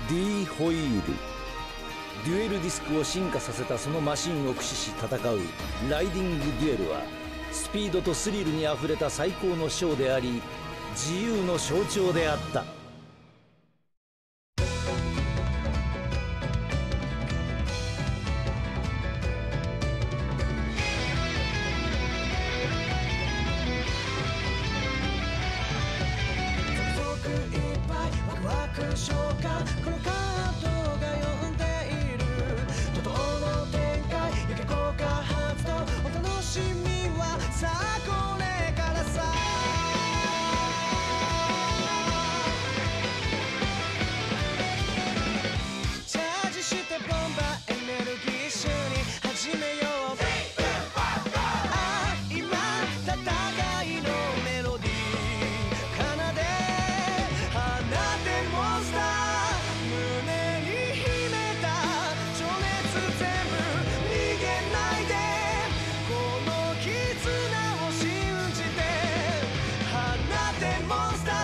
D ホイール。デュエルディスクを進化させたそのマシンを駆使し戦うライディングデュエルは、スピードとスリルにあふれた最高のショーであり、自由の象徴であった。 このカードが呼んでいる怒涛の展開、雪効果発動、お楽しみはさあこれからさ。チャージしてボンバーエネルギッシュに始めよう。ああ今戦いのメロディー奏で放てモンスター、胸に秘めた情熱全部逃げないで、この絆を信じて放てモンスター。